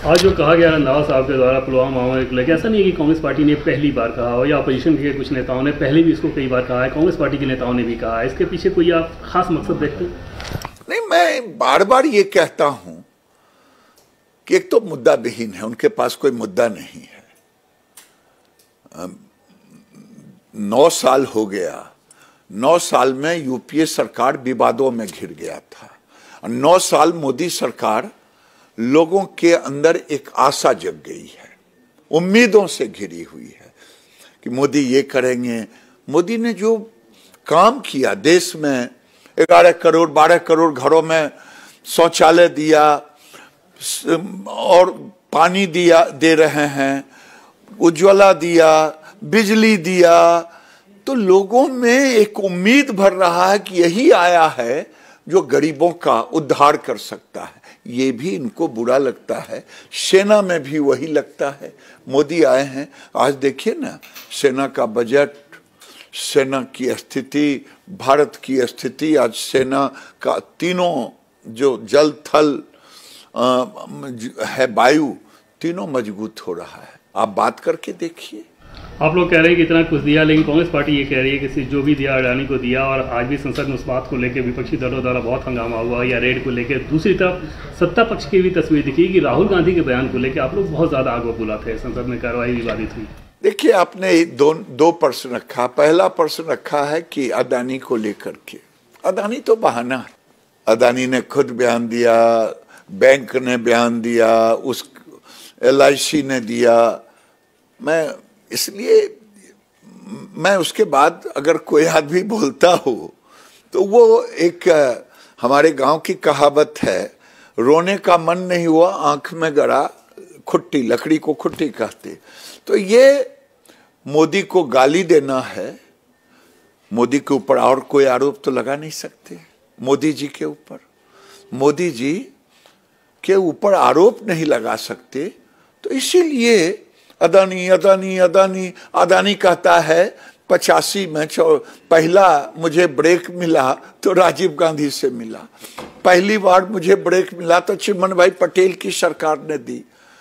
आज जो कहा गया रंधावा साहब के द्वारा पुलवामा मामले को लेकर, ऐसा नहीं है कि कांग्रेस पार्टी ने पहली बार कहा हो या अपोजिशन के कुछ नेताओं ने पहले भी इसको कई बार कहा है, कांग्रेस पार्टी के नेताओं ने भी कहा है, इसके पीछे कोई आप खास मकसद देखते हैं? नहीं, मैं बार बार ये कहता हूं कि एक तो मुद्दा विहीन है, उनके पास कोई मुद्दा नहीं है। 9 साल हो गया, 9 साल में यूपीए सरकार विवादों में घिर गया था। 9 साल मोदी सरकार, लोगों के अंदर एक आशा जग गई है, उम्मीदों से घिरी हुई है कि मोदी ये करेंगे। मोदी ने जो काम किया, देश में 11 करोड़ 12 करोड़ घरों में शौचालय दिया और पानी दिया, दे रहे हैं, उज्ज्वला दिया, बिजली दिया, तो लोगों में एक उम्मीद भर रहा है कि यही आया है जो गरीबों का उद्धार कर सकता है। ये भी इनको बुरा लगता है, सेना में भी वही लगता है। मोदी आए हैं, आज देखिए ना सेना का बजट, सेना की स्थिति, भारत की स्थिति, आज सेना का तीनों जो जल थल है, वायु, तीनों मजबूत हो रहा है। आप बात करके देखिए। आप लोग कह रहे हैं कि इतना कुछ दिया, लेकिन कांग्रेस पार्टी ये कह रही है कि जो भी दिया अडानी को दिया, और आज भी संसद में उस बात को लेकर विपक्षी दलों द्वारा बहुत हंगामा हुआ या रेड को लेकर। दूसरी तरफ सत्ता पक्ष की भी तस्वीर दिखी कि राहुल गांधी के बयान को लेकर आप लोग बहुत ज्यादा आग बबूला थे, संसद में कार्रवाई विवादित हुई। देखिए, आपने दो प्रश्न रखा। पहला प्रश्न रखा है कि अडानी को लेकर के। अडानी तो बहाना है। अडानी ने खुद बयान दिया, बैंक ने बयान दिया, उस LIC ने दिया। मैं उसके बाद अगर कोई आदमी बोलता हो तो वो एक हमारे गांव की कहावत है, रोने का मन नहीं हुआ आंख में गड़ा खुट्टी, लकड़ी को खुट्टी कहते। तो ये मोदी को गाली देना है। मोदी के ऊपर और कोई आरोप तो लगा नहीं सकते। मोदी जी के ऊपर, मोदी जी के ऊपर आरोप नहीं लगा सकते। तो इसीलिए अदानी अदानी अदानी अदानी कहता है 85 में पहला मुझे ब्रेक मिला तो राजीव गांधी से मिला, पहली बार मुझे ब्रेक मिला तो चिमन भाई पटेल की सरकार ने दी।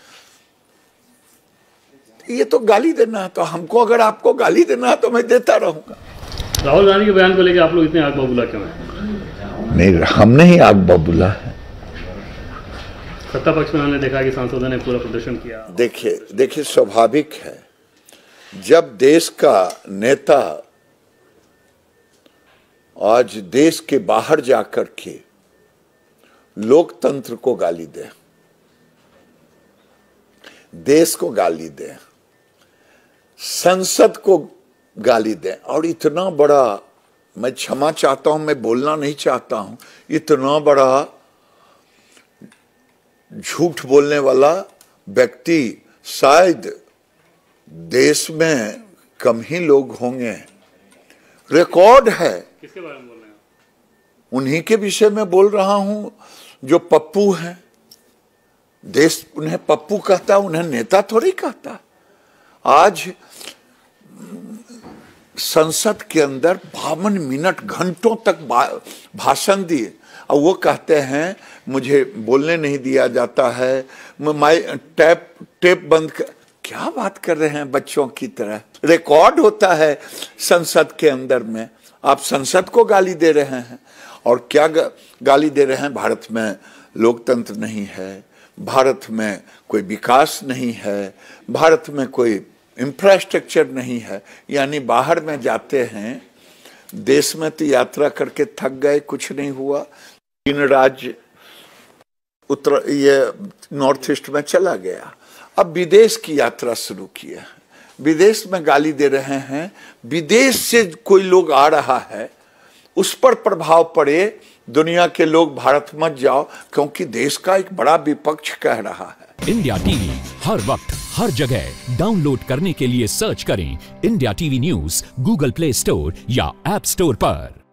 ये तो गाली देना है, तो हमको अगर आपको गाली देना है तो मैं देता रहूंगा। राहुल गांधी के बयान को लेकर आप लोग इतने आग बबूला क्यों हैं? नहीं, हमने ही आग बबूला है। सत्ता पक्ष में हमने देखा कि सांसदों ने पूरा प्रदर्शन किया। देखिए स्वाभाविक है, जब देश का नेता आज देश के बाहर जाकर के लोकतंत्र को गाली दे, देश को गाली दे, संसद को गाली दे, और इतना बड़ा, मैं क्षमा चाहता हूं, मैं बोलना नहीं चाहता हूं, इतना बड़ा झूठ बोलने वाला व्यक्ति शायद देश में कम ही लोग होंगे। रिकॉर्ड है। किसके बारे में बोल रहे हैं? उन्हीं के विषय में बोल रहा हूं जो पप्पू हैं। देश उन्हें पप्पू कहता, उन्हें नेता थोड़ी कहता। आज संसद के अंदर 52 मिनट, घंटों तक भाषण दिए, और वो कहते हैं मुझे बोलने नहीं दिया जाता है, टेप बंद कर। क्या बात कर रहे हैं बच्चों की तरह? रिकॉर्ड होता है संसद के अंदर में, आप संसद को गाली दे रहे हैं। और क्या गाली दे रहे हैं? भारत में लोकतंत्र नहीं है, भारत में कोई विकास नहीं है, भारत में कोई इंफ्रास्ट्रक्चर नहीं है। यानी बाहर में जाते हैं, देश में तो यात्रा करके थक गए, कुछ नहीं हुआ। 3 राज्य ये नॉर्थ ईस्ट में चला गया, अब विदेश की यात्रा शुरू किया है, विदेश में गाली दे रहे हैं। विदेश से कोई लोग आ रहा है, उस पर प्रभाव पड़े, दुनिया के लोग भारत मत जाओ, क्योंकि देश का एक बड़ा विपक्ष कह रहा है। इंडिया टीवी हर वक्त हर जगह डाउनलोड करने के लिए सर्च करें India TV news Google play store या ऐप स्टोर पर।